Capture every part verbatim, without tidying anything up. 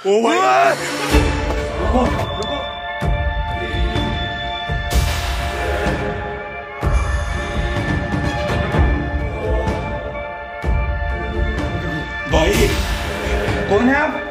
ओ भाई रुको रुको भाई कौन है आप?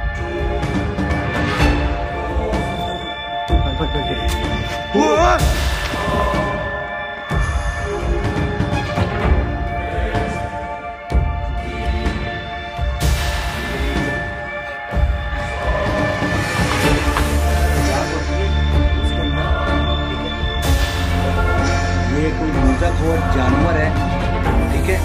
ये कोई मुर्दाखोर जानवर है, ठीक है।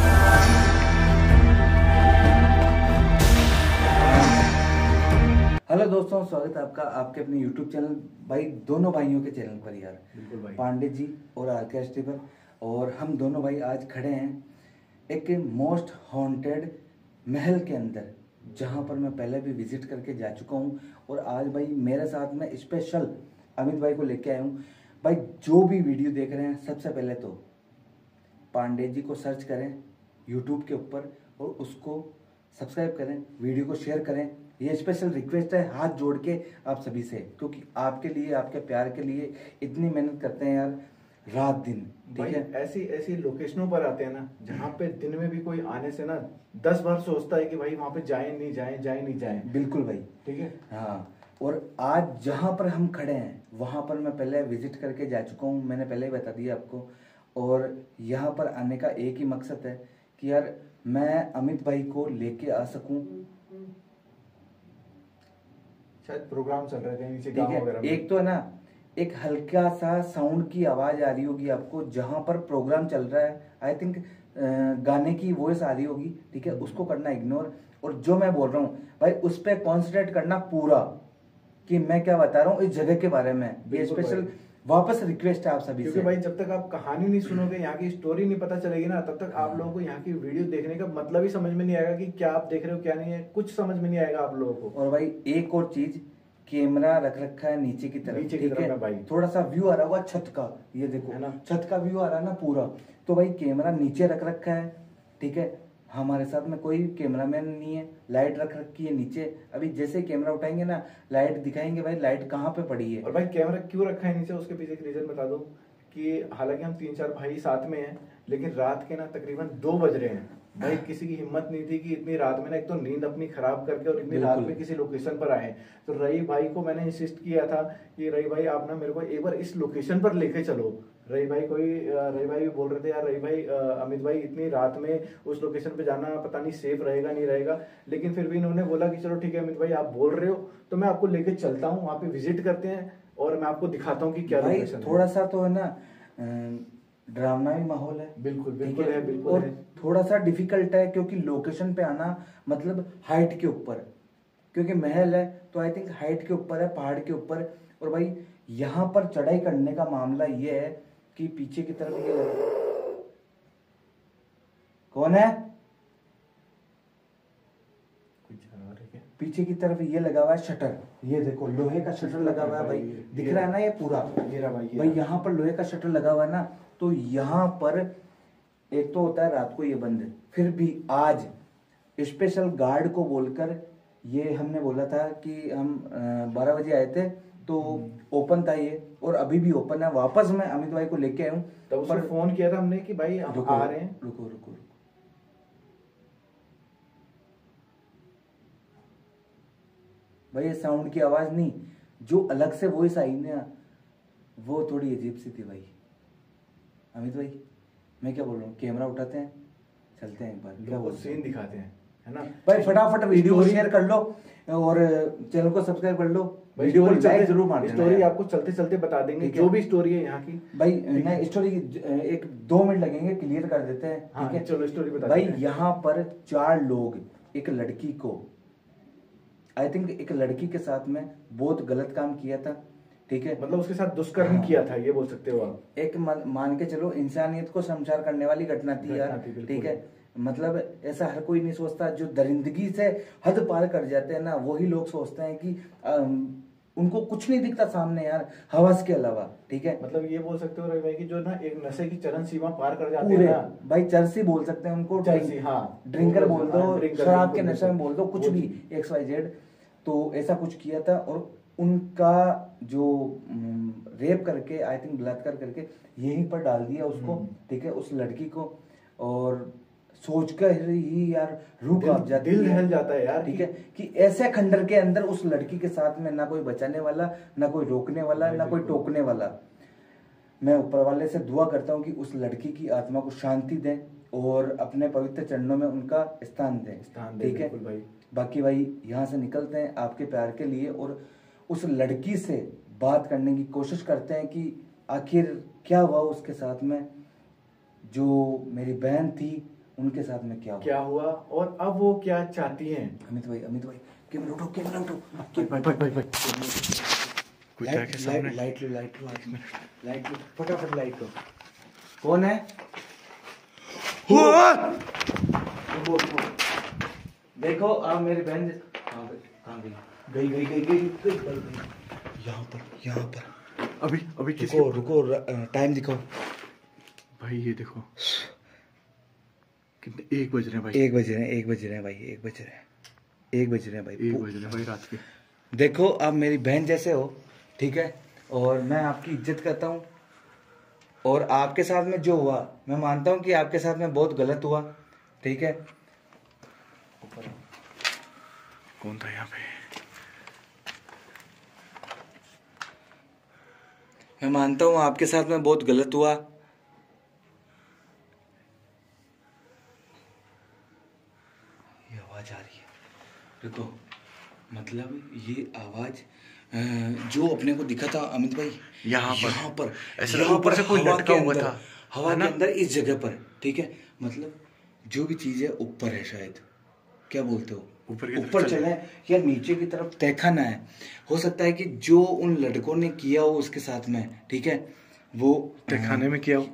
हेलो दोस्तों, स्वागत है आपका आपके अपने यूट्यूब चैनल भाई, दोनों भाइयों के चैनल पर यार, बिल्कुल भाई, पांडे जी और आरके पर। और हम दोनों भाई आज खड़े हैं एक मोस्ट हॉन्टेड महल के अंदर, जहां पर मैं पहले भी विजिट करके जा चुका हूं। और आज भाई मेरे साथ में स्पेशल अमित भाई को लेके आया हूं। भाई जो भी वीडियो देख रहे हैं, सबसे पहले तो पांडे जी को सर्च करें यूट्यूब के ऊपर और उसको सब्सक्राइब करें, वीडियो को शेयर करें। ये स्पेशल रिक्वेस्ट है हाथ जोड़ के आप सभी से, क्योंकि आपके लिए, आपके प्यार के लिए इतनी मेहनत करते हैं यार, रात दिन, ठीक है। ऐसी ऐसी लोकेशनों पर आते हैं ना, जहाँ पे दिन में भी कोई आने से ना दस बार सोचता है कि भाई वहां पे जाए नहीं जाए जाए नहीं जाए। बिल्कुल भाई, ठीक है। हाँ, और आज जहां पर हम खड़े हैं वहां पर मैं पहले विजिट करके जा चुका हूँ, मैंने पहले ही बता दिया आपको। और यहाँ पर आने का एक ही मकसद है कि यार मैं अमित भाई को लेके आ सकूं। शायद प्रोग्राम चल रहे थे नीचे, ठीक है। एक तो है ना, एक हल्का सा साउंड की आवाज आ रही होगी आपको, जहां पर प्रोग्राम चल रहा है। आई थिंक गाने की वॉइस आ रही होगी, ठीक है। उसको करना इग्नोर, और जो मैं बोल रहा हूँ भाई उस पर कॉन्सेंट्रेट करना पूरा, कि मैं क्या बता रहा हूँ इस जगह के बारे में। ये स्पेशल वापस रिक्वेस्ट है आप सभी क्योंकि से। भाई जब तक आप कहानी नहीं सुनोगे, यहाँ की स्टोरी नहीं पता चलेगी ना, तब तक आप लोगों को यहाँ की वीडियो देखने का मतलब ही समझ में नहीं आएगा कि क्या आप देख रहे हो क्या नहीं है, कुछ समझ में नहीं आएगा आप लोगों को। और भाई एक और चीज, कैमरा रख रखा है नीचे की तरफ, नीचे की तरफ है भाई। थोड़ा सा व्यू आ रहा होगा छत का, ये देखो है ना, छत का व्यू आ रहा है ना पूरा। तो भाई कैमरा नीचे रख रखा है, ठीक है। हमारे साथ में कोई कैमरामैन नहीं है, लाइट रख रखी है नीचे। अभी जैसे कैमरा उठाएंगे ना, लाइट दिखाएंगे भाई, लाइट कहाँ पे पड़ी है। और भाई कैमरा क्यों रखा है नीचे, उसके पीछे की रीजन बता दो। कि हालांकि हम तीन चार भाई साथ में हैं, लेकिन रात के ना तकरीबन दो बज रहे हैं भाई। किसी की हिम्मत नहीं थी कि इतनी रात में ना, एक तो नींद अपनी खराब करके और इतनी रात में किसी लोकेशन पर आए। तो रही भाई को मैंने इंसिस्ट किया था कि रही भाई आप ना मेरे को एक बार इस लोकेशन पर लेके चलो। रही भाई कोई रही भाई भी बोल रहे थे यार रही भाई अमित भाई इतनी रात में उस लोकेशन पे जाना पता नहीं सेफ रहेगा नहीं रहेगा, लेकिन फिर भी इन्होंने बोला कि चलो ठीक है अमित भाई आप बोल रहे हो तो मैं आपको लेके चलता हूँ, वहां पे विजिट करते हैं और मैं आपको दिखाता हूँ कि क्या लोकेशन है। थोड़ा सा तो है ना ड्रामावी माहौल है, बिल्कुल बिल्कुल है, बिल्कुल और है। थोड़ा सा डिफिकल्ट है, क्योंकि लोकेशन पे आना मतलब हाइट के ऊपर, क्योंकि महल है तो आई थिंक हाइट के ऊपर है, पहाड़ के ऊपर। और भाई यहाँ पर चढ़ाई करने का मामला ये है कि पीछे की तरफ ये लगा, कौन है पीछे की तरफ ये लगा हुआ है शटर, ये देखो लोहे का शटर लगा हुआ है भाई, दिख रहा है ना ये पूरा भाई। यहाँ पर लोहे का शटर लगा हुआ है ना, तो यहाँ पर एक तो होता है रात को ये बंद, फिर भी आज स्पेशल गार्ड को बोलकर ये हमने बोला था कि हम बारह बजे आए थे तो ओपन था ये, और अभी भी ओपन है। वापस मैं अमित भाई को लेके आया हूँ, तब पर फोन किया था हमने कि भाई हम आ रहे हैं। रुको रुको रुको, भाई ये साउंड की आवाज नहीं, जो अलग से वॉइस आई ना, वो थोड़ी अजीब सी थी भाई। अमित भाई मैं क्या बोल रहा हूँ, कैमरा उठाते हैं, चलते हैं एक बार, क्या बोलते सीन दिखाते हैं, है ना भाई। फटाफट वीडियो को शेयर कर लो और चैनल को सब्सक्राइब कर लो, वीडियो को लाइक जरूर मार देना। स्टोरी आपको चलते चलते बता देंगे, जो भी स्टोरी है यहाँ की भाई। ना स्टोरी एक दो मिनट लगेंगे, क्लियर कर देते हैं, ठीक है। चलो स्टोरी बता भाई। यहाँ पर चार लोग एक लड़की को, आई थिंक एक लड़की के साथ में बहुत गलत काम किया था, ठीक है। मतलब उसके साथ दुष्कर्म किया था, ये बोल सकते हो आप। एक मान के चलो इंसानियत को शर्मसार करने वाली घटना थी यार, ठीक है। मतलब ऐसा हर कोई नहीं सोचता, जो दरिंदगी से हद पार कर जाते हैं ना, वही लोग सोचते हैं कि आ, उनको कुछ नहीं दिखता सामने यार, हवस के अलावा, ठीक है। मतलब ये बोल सकते हो रवि भाई कि जो ना एक नशे की चरम सीमा पार कर जाते हैं ना भाई, चरसी बोल सकते हैं उनको, चरसी, हाँ, ड्रिंकर बोल दो, शराब के नशे में बोल दो, कुछ भी, एक्स वाई जेड। तो ऐसा कुछ किया था और उनका जो रेप करके आई थिंक बलात्कार करके यहीं पर डाल दिया उसको, ठीक है, उस लड़की को। और सोचकर ही यार रूह कांप जाती है, दिल दहल जाता है यार, ठीक है, कि ऐसे खंडर के अंदर उस लड़की के साथ में ना कोई बचाने वाला, ना कोई रोकने वाला, ना कोई टोकने वाला। मैं ऊपर वाले से दुआ करता हूँ कि उस लड़की की आत्मा को शांति दें और अपने पवित्र चरणों में उनका स्थान दें, ठीक है भाई। बाकी भाई यहाँ से निकलते हैं आपके प्यार के लिए और उस लड़की से बात करने की कोशिश करते हैं कि आखिर क्या हुआ उसके साथ में, जो मेरी बहन थी उनके साथ में क्या हुआ क्या हुआ और अब वो क्या चाहती हैं। अमित भाई, अमित भाई कैमरा उठो, कैमरा उठो, भाई भाई भाई भाई लाइट लाइट लाइट लो, लाइट लो, लाइट लो, फटाफट लाइट लो। कौन है? देखो आप मेरी बहन कहाँ गई गई गई गई गई गई यहाँ पर, यहाँ पर अभी अभी किसी रुको रुको, टाइम दिखाओ भाई। ये देखो कितने, एक बज रहे हैं भाई, एक बज रहे हैं, एक बज रहे हैं भाई, एक बज रहे हैं, एक बज रहे हैं भाई, एक बज रहे हैं भाई रात के। देखो आप मेरी बहन जैसे हो, ठीक है, और मैं आपकी इज्जत करता हूँ और आपके साथ में जो हुआ मैं मानता हूँ कि आपके साथ में बहुत गलत हुआ, ठीक है। कौन था यहाँ पे? मैं मानता हूँ आपके साथ में बहुत गलत हुआ। ये आवाज आ रही है, देखो मतलब ये आवाज जो अपने को दिखा था अमित भाई यहाँ पर, यहाँ पर ऐसा ऊपर से कोई लटका हुआ था हवा के अंदर इस जगह पर, ठीक है, मतलब जो भी चीज है ऊपर है, शायद क्या बोलते हो, ऊपर ऊपर चले या नीचे की तरफ तहखाना है। हो सकता है कि जो उन लड़कों ने किया हो उसके साथ में, ठीक है, वो तहखाने में किया हो।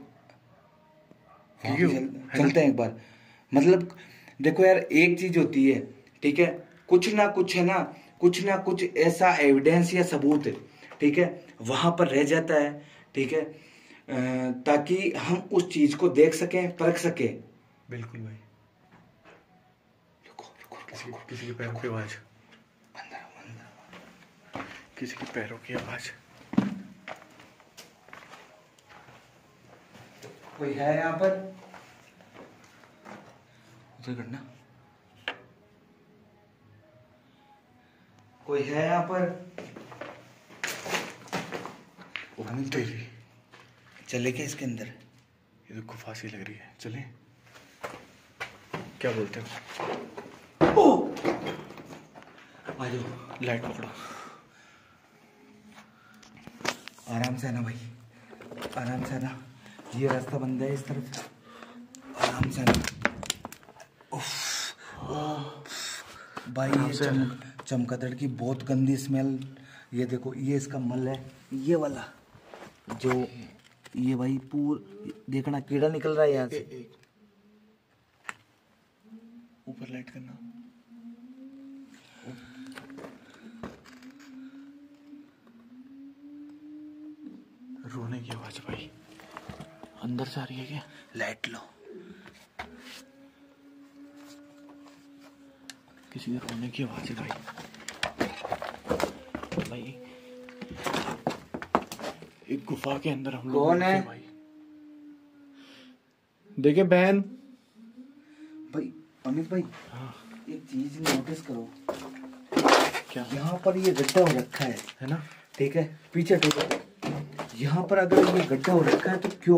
चल, चलते हैं एक बार। मतलब देखो यार, एक चीज होती है, ठीक है, कुछ ना कुछ है ना, कुछ ना कुछ ऐसा एविडेंस या सबूत, ठीक है, वहां पर रह जाता है, ठीक है, ताकि हम उस चीज को देख सकें, परख सके। बिल्कुल भाई। किसी, किसी के पैरों की आवाज, किसी के पैरों की आवाज। कोई है यहाँ पर? उधर करना, कोई है यहाँ पर? तेरी चले क्या इसके अंदर? ये तो गुफा सी लग रही है, चले? क्या बोलते हो? आ जाओ, लाइट पकड़ो, आराम से आना भाई, आराम से आना, ये रास्ता बंद है इस तरफ, आराम से आना। भाई ये चमक चमगादड़ की बहुत गंदी स्मेल, ये देखो, ये इसका मल है, ये वाला जो, ये भाई पूर देखना कीड़ा निकल रहा है यहाँ से। ऊपर लाइट करना, रोने की आवाज भाई, अंदर से आ रही है क्या? लाइट लो, किसी के रोने की आवाज है भाई। भाई एक गुफा के अंदर हम लोग। कौन है भाई? देखे बहन। भाई अमित भाई, हाँ। एक चीज नोटिस करो, क्या? यहाँ पर ये गड्ढा हो रखा है, है ना, ठीक है, पीछे टेको, यहाँ पर अगर ये गड्ढा हो रखा है तो क्यों?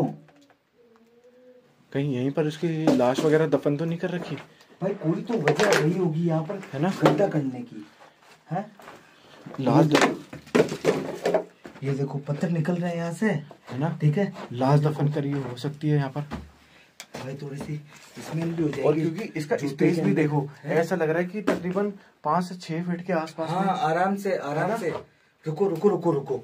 कहीं यहीं पर उसकी लाश वगैरह दफन तो नहीं कर रखी? भाई कोई तो वजह रही होगी यहाँ पर, है ना, गड्ढा करने की, है? लाश, ये देखो पत्थर निकल रहे हैं यहाँ से, है ना, ठीक है, लाश दफन करी हो सकती है यहाँ पर भाई, थोड़ी सी स्मेल भी हो जाएगी। और क्योंकि इसका स्पेस भी देखो, ऐसा लग रहा है कि तकरीबन पाँच से छह फीट के आसपास। हाँ, आराम से आराम से, रुको रुको रुको रुको,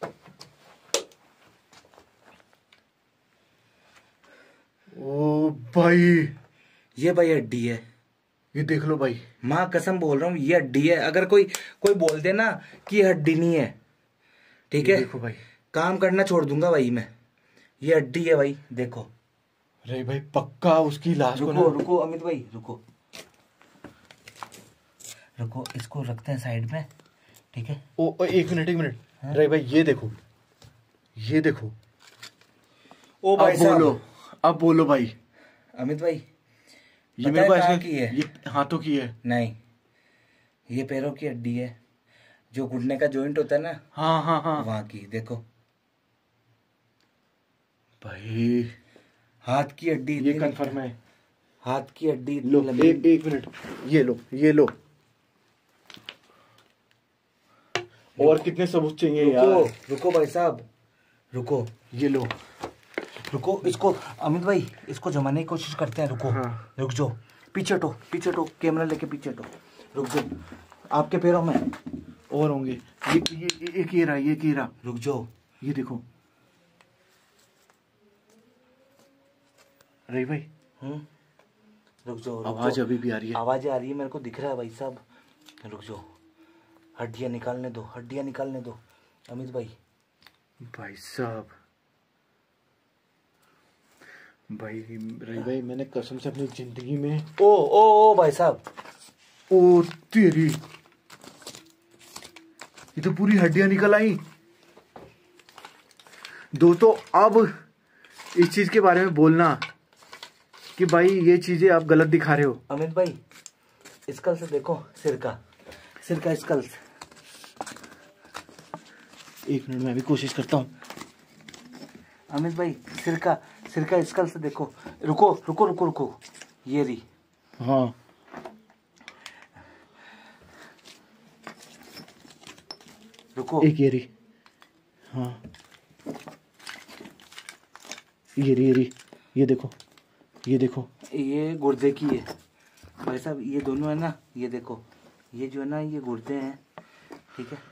ओ भाई, ये भाई हड्डी है, ये देख लो भाई, माँ कसम बोल रहा हूँ, ये हड्डी है। अगर कोई कोई बोल दे ना कि ये हड्डी नहीं है, ठीक है, देखो भाई, काम करना छोड़ दूंगा भाई मैं, ये हड्डी है भाई, देखो। अरे भाई पक्का उसकी लाश को रुको रुको अमित भाई, रुको, रुको इसको रखते हैं साइड में, ठीक है। ओ, ओ एक मिनट एक मिनट रे भाई, ये देखो ये देखो। ओ भाई अब बोलो, अब बोलो भाई। अमित भाई ये मेरे को ऐसे की है? ये हाथों की है? नहीं, ये पैरों की हड्डी है, जो घुटने का जॉइंट होता है ना। हाँ हाँ हाँ, वहां की देखो भाई। हाथ की हड्डी, ये कंफर्म है, हाथ की हड्डी। लो एक एक मिनट, ये लो ये लो। और कितने सबूत चाहिए रुको, यार? रुको भाई साहब रुको, ये लो। रुको इसको अमित भाई, इसको जमाने की कोशिश करते हैं। रुको हाँ। रुक जाओ, पीछे हटो पीछे हटो, कैमरा लेके पीछे हटो। रुक जाओ, आपके पैरों में और होंगे। ये ये ये एक ये रहा, ये ये रहा। रुक जाओ, ये देखो रही भाई। हम्म रुक जाओ, आवाज अभी भी आ रही है। आवाज आ रही है, मेरे को दिख रहा है भाई साहब। रुक जाओ, हड्डियां निकालने दो, हड्डियां निकालने दो अमित भाई। भाई साहब, भाई रही भाई, मैंने कसम से अपनी जिंदगी में। ओ ओ ओ भाई साहब, ओ तेरी, ये तो पूरी हड्डियां निकल आई दोस्तों। अब इस चीज के बारे में बोलना कि भाई ये चीजें आप गलत दिखा रहे हो। अमित भाई स्कल से देखो, सिर का सिर का स्कल। एक मिनट में भी कोशिश करता हूँ। अमित भाई सिर का सिर का स्कल से देखो। रुको रुको रुको रुको, ये रही। हाँ रुको, एक ये रही। हाँ ये रही ये रही, ये देखो ये देखो। ये गुर्दे की है भाई साहब, ये दोनों है ना, ये देखो, ये जो है ना ये गुर्दे हैं, ठीक है।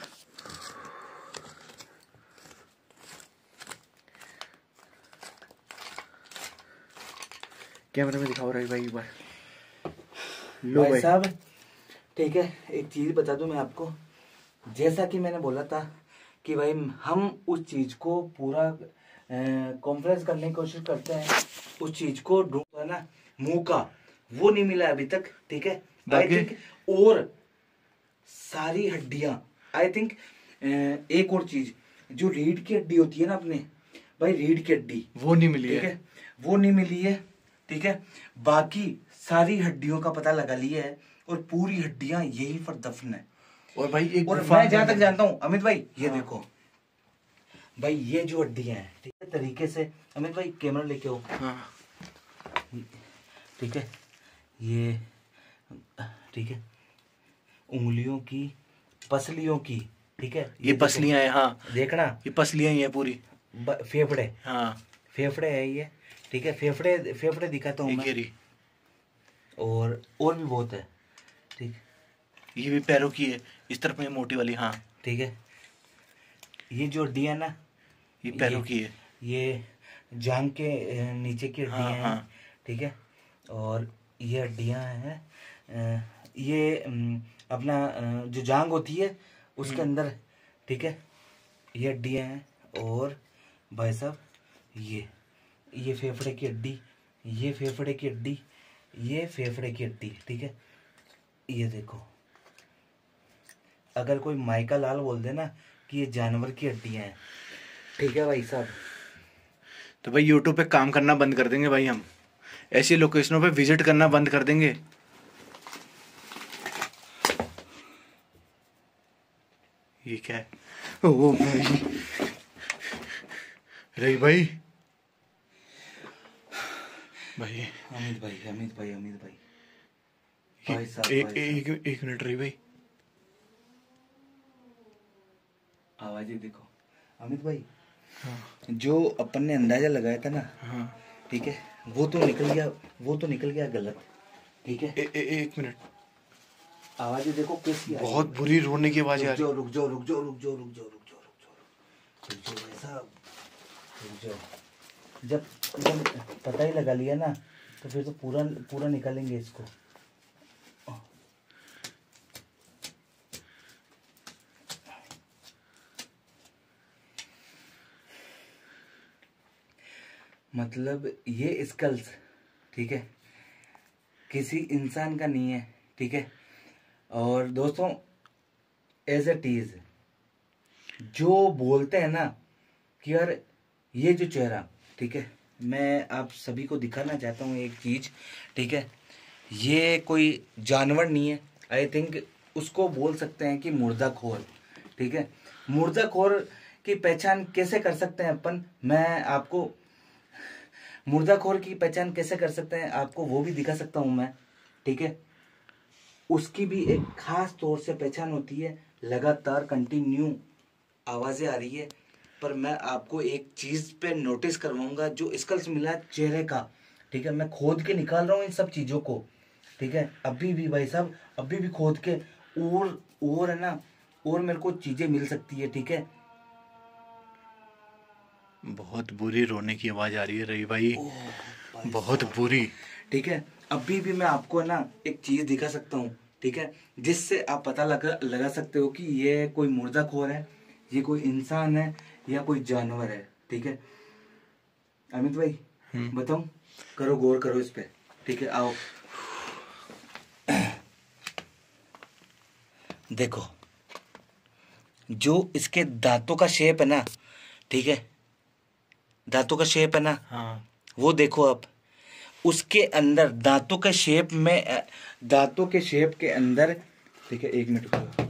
कैमरे में दिखाओ रही भाई एक बार। लो भाई भाई साहब ठीक है, एक चीज बता दूं मैं आपको, जैसा कि मैंने बोला था कि भाई हम उस चीज को पूरा कॉन्फ्रेंस करने की कोशिश करते हैं, उस चीज को ढूंढा ना, मुंह का वो नहीं मिला अभी तक, ठीक है। आई थिंक और सारी हड्डियां, आई थिंक एक और चीज, जो रीढ़ की हड्डी होती है ना अपने भाई, रीढ़ की हड्डी वो नहीं मिली ठीक है, है, वो नहीं मिली है, ठीक है। बाकी सारी हड्डियों का पता लगा लिया है, और पूरी हड्डियां यही पर दफन है। और भाई एक और मैं जहां तक जानता हूं अमित भाई, ये हाँ। देखो भाई, ये जो हड्डियां हैं, ठीक है, तरीके से अमित भाई कैमरा लेके आओ। हाँ। ठीक है, ये ठीक है, उंगलियों की, पसलियों की, ठीक है, ये, ये पसलियां हैं। हाँ देखना, ये पसलियां ही है पूरी। फेफड़े, हाँ फेफड़े है ये, ठीक है, फेफड़े फेफड़े दिखाता हूँ मैं। और और भी बहुत है, ठीक, ये भी पैरों की है, इस तरफ में मोटी वाली। हाँ ठीक है, ये जो हड्डियां ना, ये पैरों की है, ये जांग के नीचे की हड्डियां हाँ, हैं, हाँ। ठीक है। और ये हड्डियां हैं, ये अपना जो जांग होती है उसके अंदर, ठीक है, ये हड्डियां हैं। और भाई साहब ये ये फेफड़े की हड्डी, ये फेफड़े की हड्डी, ये फेफड़े की हड्डी, ठीक है। ये देखो, अगर कोई माइका लाल बोल दे ना कि ये जानवर की हड्डियां हैं, ठीक है भाई साहब, तो भाई यूट्यूब पे काम करना बंद कर देंगे भाई, हम ऐसी लोकेशनों पे विजिट करना बंद कर देंगे। ये क्या है? ओ भाई, रही भाई भाई अमित भाई अमित भाई अमित भाई भाई साहब, एक एक एक मिनट रही भाई, आवाजें देखो अमित भाई। हाँ। जो अपन ने अंदाजा लगाया था ना, हाँ ठीक है, वो तो निकल गया, वो तो निकल गया गलत, ठीक है। ए, ए, एक मिनट, आवाजें देखो कैसी आ रही है। बहुत बुरी रोने की आवाज आ रही है। रुक जाओ रुक जाओ रुक जाओ रुक जाओ रुक जाओ रुक जाओ रुक जाओ भाई साहब, रुक जाओ। जब जब पता ही लगा लिया ना, तो फिर तो पूरा पूरा निकालेंगे इसको। मतलब ये स्कल्स, ठीक है, किसी इंसान का नहीं है, ठीक है। और दोस्तों एज इट इज जो बोलते हैं ना कि यार ये जो चेहरा, ठीक है, मैं आप सभी को दिखाना चाहता हूँ एक चीज, ठीक है, ये कोई जानवर नहीं है। आई थिंक उसको बोल सकते हैं कि मुर्दाखोर, ठीक है। मुर्दाखोर की पहचान कैसे कर सकते हैं अपन, मैं आपको मुर्दाखोर की पहचान कैसे कर सकते हैं आपको वो भी दिखा सकता हूं मैं, ठीक है। उसकी भी एक खास तौर से पहचान होती है, लगातार कंटिन्यू आवाजें आ रही है, पर मैं आपको एक चीज पे नोटिस करवाऊंगा जो स्कल्स मिला है चेहरे का, ठीक है। मैं खोद के निकाल रहा हूँ इन सब चीजों को, ठीक है। अभी भी भाई साहब, अभी भी खोद के और और है ना, और मेरे को चीजें मिल सकती है, ठीक है। बहुत बुरी रोने की आवाज आ रही है रवि भाई, बहुत बुरी, ठीक है। अभी भी मैं आपको ना एक चीज दिखा सकता हूँ, ठीक है, जिससे आप पता लगा लगा सकते हो कि ये कोई मुर्दाखोर है, ये कोई इंसान है या कोई जानवर है, ठीक है। अमित भाई बताऊं, करो गौर करो इस पे, ठीक है। आओ देखो, जो इसके दांतों का शेप है ना, ठीक है, दांतों का शेप है ना, हाँ, वो देखो आप, उसके अंदर दांतों के शेप में, दांतों के शेप के अंदर, ठीक है, एक मिनट रुको,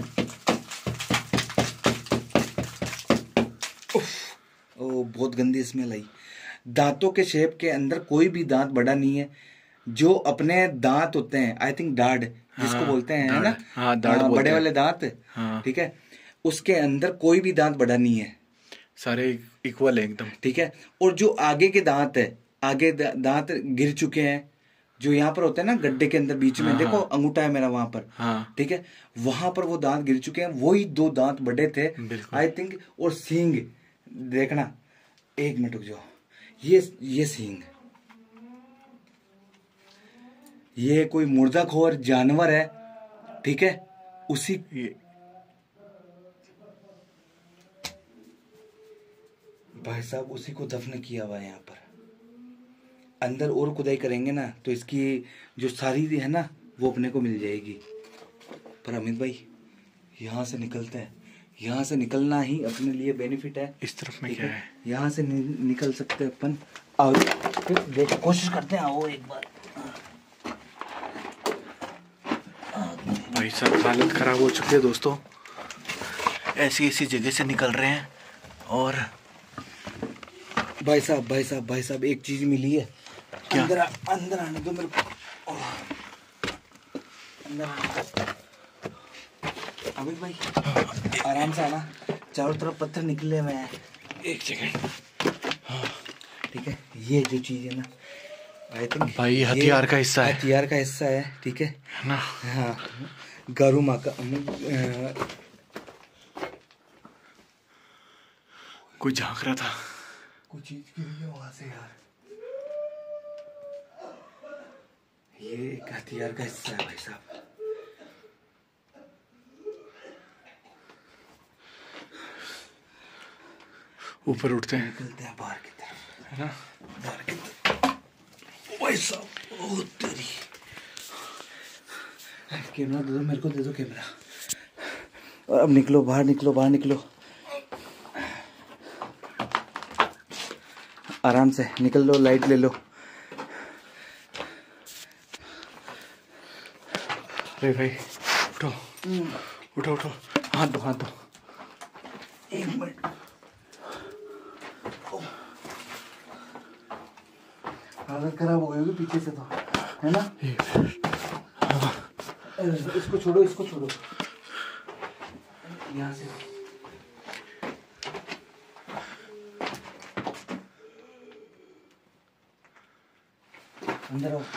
ओ बहुत गंदी स्मेल आई। दांतों के शेप के अंदर कोई भी दांत बड़ा नहीं है। जो अपने दांत होते हैं, आई थिंक दाढ़ जिसको हाँ, बोलते हैं, है ना, हाँ, दाढ़ हाँ, बोलते बड़े हैं। वाले दांत, हाँ, ठीक है, उसके अंदर कोई भी दांत बड़ा नहीं है, सारे इक्वल है एकदम, ठीक है। और जो आगे के दांत है, आगे दा, दांत गिर चुके हैं, जो यहाँ पर होते हैं ना गड्ढे के अंदर बीच में, हाँ, देखो हाँ, अंगूठा है मेरा वहां पर, हाँ, ठीक है, वहां पर वो दांत गिर चुके हैं, वही दो दांत बड़े थे, आई थिंक। और सींग देखना, एक मिनट रुक जाओ, ये ये सींग, ये कोई मुर्दाखोर जानवर है, ठीक है, उसी ये भाई साहब उसी को दफन किया हुआ है यहाँ पर। अंदर और खुदाई करेंगे ना तो इसकी जो सारी है ना वो अपने को मिल जाएगी। पर अमित भाई यहाँ से निकलते हैं, यहाँ से निकलना ही अपने लिए बेनिफिट है। इस तरफ में क्या है, यहाँ से नि, निकल सकते हैं अपन, और फिर देख कोशिश करते हैं, आओ एक बार। भाई साहब हालत खराब हो चुकी है दोस्तों, ऐसी ऐसी जगह से निकल रहे हैं। और भाई साहब भाई साहब भाई साहब एक चीज मिली है, क्या? अंदर अंदर आने दो मेरे को, अंदर आने दो। अमित भाई आराम से आना, चारों तरफ पत्थर निकले हुए हैं। एक सेकंड, ठीक है, ये जो चीज है ना, आई थिंक भाई हथियार का हिस्सा है, हथियार का हिस्सा है, ठीक है ना। हाँ, गारू माँ का अ, कोई झांक रहा था, कुछ चीज गिर गई वहां से यार। ये एक हथियार का हिस्सा है भाई साहब। ऊपर उठते हैं, निकलते हैं बाहर की तरफ, है ना। बाहर की तरफ। भाई साहब ओ तेरी, कैमरा दे दो मेरे को, दे दो कैमरा। और अब निकलो बाहर, निकलो बाहर निकलो, आराम से निकल लो, लाइट ले लो। अरे भाई उठो उठो उठो, हाथ दो हाथ दो, एक मिनट, हालत खराब हो गई होगी पीछे से तो, है ना। इसको छोड़ो, इसको छोड़ो, यहाँ से अंदर आओ।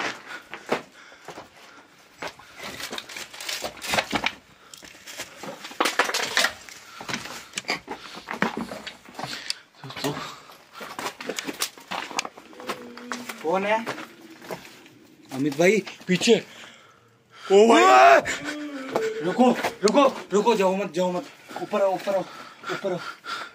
दोस्तों कौन है? अमित भाई पीछे। ओ भाई रुको रुको रुको, जाओ मत जाओ मत, ऊपर आओ ऊपर आओ ऊपर आओ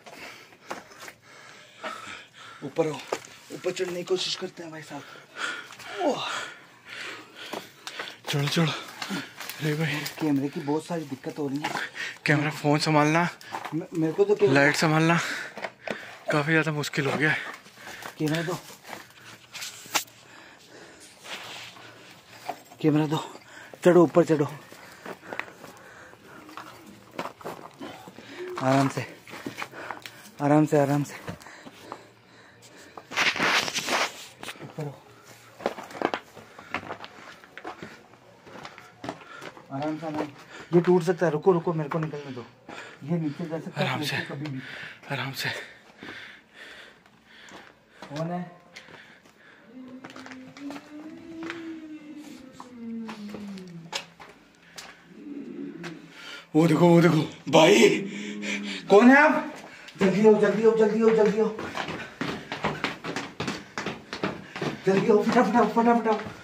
ऊपर आओ, ऊपर चढ़ने की कोशिश करते हैं भाई साहब। चलो चलो, अरे भाई कैमरे की बहुत सारी दिक्कत हो रही है। कैमरा, फोन संभालना, मेरे को तो लाइट संभालना काफी ज्यादा मुश्किल हो गया है। कैमरा दो, कैमरा दो, चढ़ो ऊपर चढ़ो, आराम से आराम से आराम से ऊपर हो, आराम से आराम। ये टूट सकता है, रुको रुको, मेरे को निकलने दो। ये नीचे जा सकता है आराम से, कभी भी, आराम से। कौन है? वो देखो, वो देखो भाई, कौन है आप? जल्दी आओ जल्दी आओ जल्दी आओ जल्दी आओ जल्दी आओ, फटाफट फटाफट